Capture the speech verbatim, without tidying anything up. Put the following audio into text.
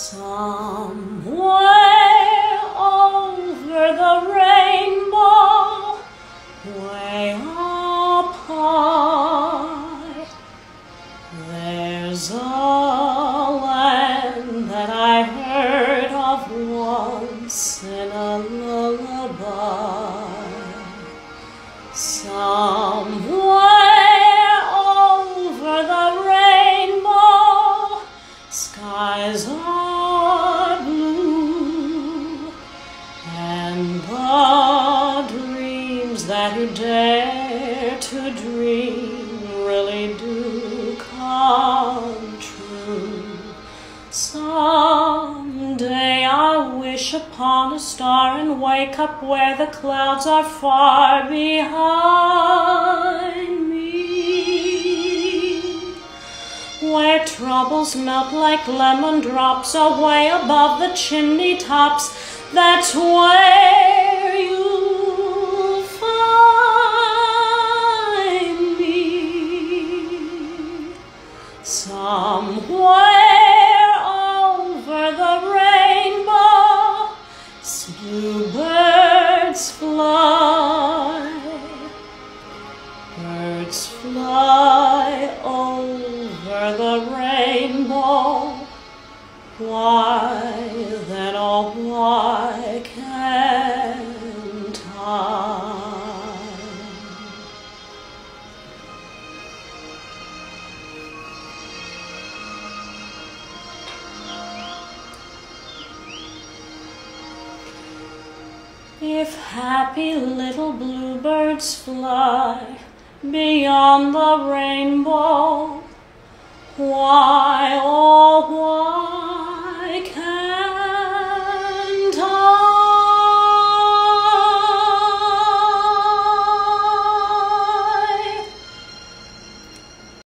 Somewhere over the rainbow, way up high, there's a land that I heard of once in a lullaby. Somewhere over the rainbow, skies are blue, and the dreams that you dare to dream really do come true. Someday I'll wish upon a star and wake up where the clouds are far behind me, where troubles melt like lemon drops away above the chimney tops. That's where you'll find me. Somewhere over the rainbow, bluebirds fly, birds fly over the rainbow. Why then, oh why can't I? If happy little bluebirds fly beyond the rainbow, why